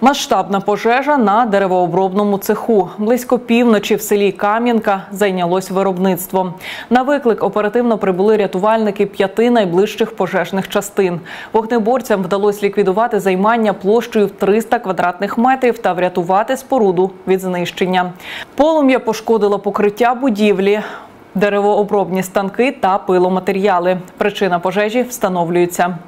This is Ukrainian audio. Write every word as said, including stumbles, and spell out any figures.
Масштабна пожежа на деревообробному цеху. Близько півночі в селі Кам'янка зайнялось виробництво. На виклик оперативно прибули рятувальники п'яти найближчих пожежних частин. Вогнеборцям вдалося ліквідувати займання площею в триста квадратних метрів та врятувати споруду від знищення. Полум'я пошкодило покриття будівлі, деревообробні станки та пиломатеріали. Причина пожежі встановлюється.